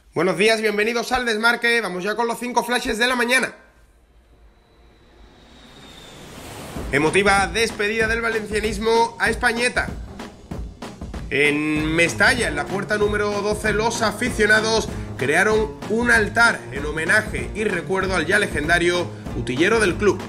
Buenos días, bienvenidos al Desmarque. Vamos ya con los 5 flashes de la mañana. Emotiva despedida del valencianismo a Españeta. En Mestalla, en la puerta número 12, los aficionados crearon un altar en homenaje y recuerdo al ya legendario utillero del club.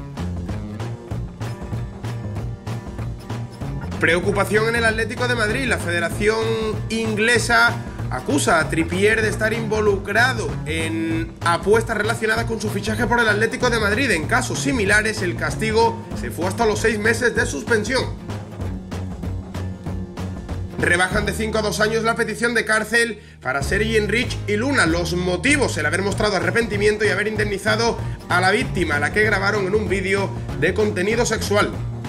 Preocupación en el Atlético de Madrid. La Federación Inglesa acusa a Trippier de estar involucrado en apuestas relacionadas con su fichaje por el Atlético de Madrid. En casos similares, el castigo se fue hasta los 6 meses de suspensión. Rebajan de 5 a 2 años la petición de cárcel para Sergi Enrich y Luna. Los motivos: el haber mostrado arrepentimiento y haber indemnizado a la víctima, a la que grabaron en un vídeo de contenido sexual.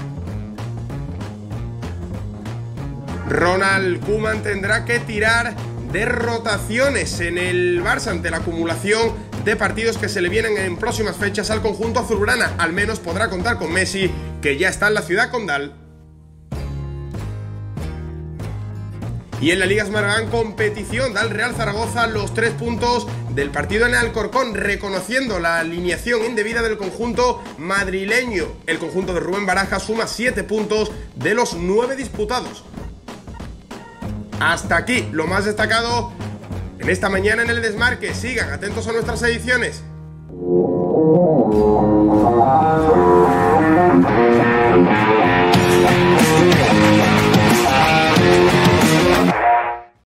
Ronald Koeman tendrá que tirar de rotaciones en el Barça ante la acumulación de partidos que se le vienen en próximas fechas al conjunto azulgrana. Al menos podrá contar con Messi, que ya está en la ciudad condal. Y en la Liga Smartbank competición, da al Real Zaragoza los 3 puntos del partido en Alcorcón, reconociendo la alineación indebida del conjunto madrileño. El conjunto de Rubén Baraja suma 7 puntos de los 9 disputados. Hasta aquí lo más destacado en esta mañana en el Desmarque. Sigan atentos a nuestras ediciones.